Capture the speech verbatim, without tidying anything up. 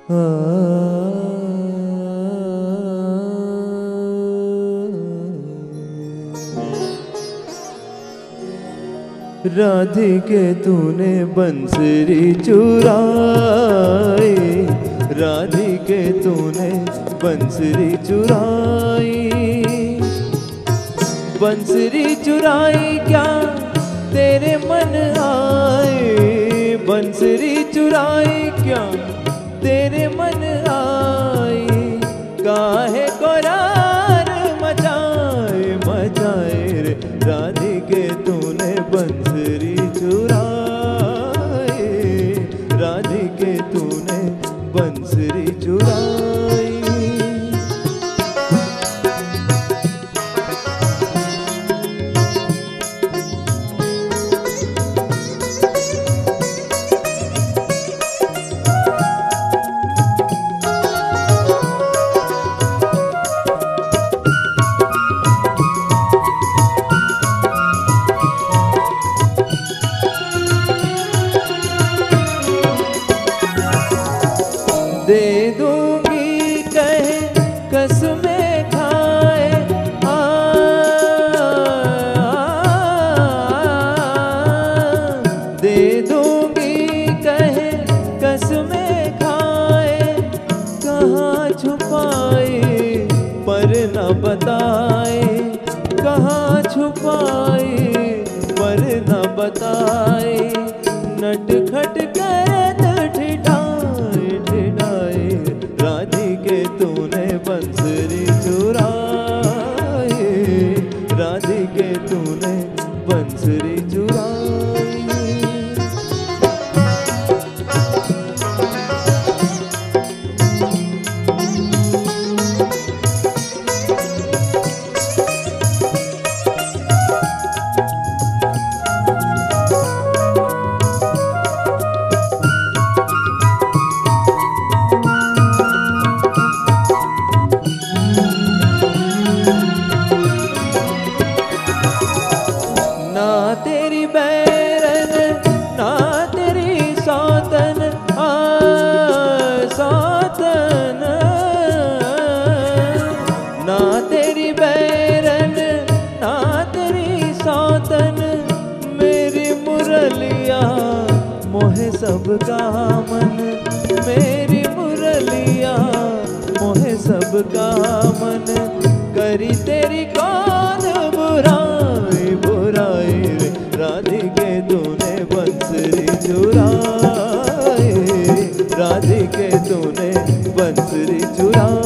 राधिके तूने बंसरी चुराई, राधिके तूने बंसरी चुराई। बंसरी चुराई क्या तेरे मन आए, बंसरी चुराई क्या तेरे मन आई। काहे को रार मचाए मचाए रे, राधिके तूने बंसरी चुराई, राधिके तूने बंसरी चुराई। दे दूंगी कहे कसमें खाए, आ, आ, दे दूंगी कहे कसमें खाए। कहाँ छुपाए पर न बताए, कहाँ छुपाए पर न बताए। नटखट करत ठिठाए ठिठाए, राधिके तूने बंसरी चुराई, राधिके तूने बंसरी चुराई। ना तेरी बैरन ना तेरी सौतन, आ सौतन। ना तेरी बैरन ना तेरी सौतन, मेरी मुरलिया मोहे सबका मन, मेरी मुरलिया मोहे सबका मन। करी तेरी कौन बुराई बुराई रे, राधिके तूने बंसरी चुराई, राधिके तूने बंसरी चुराई।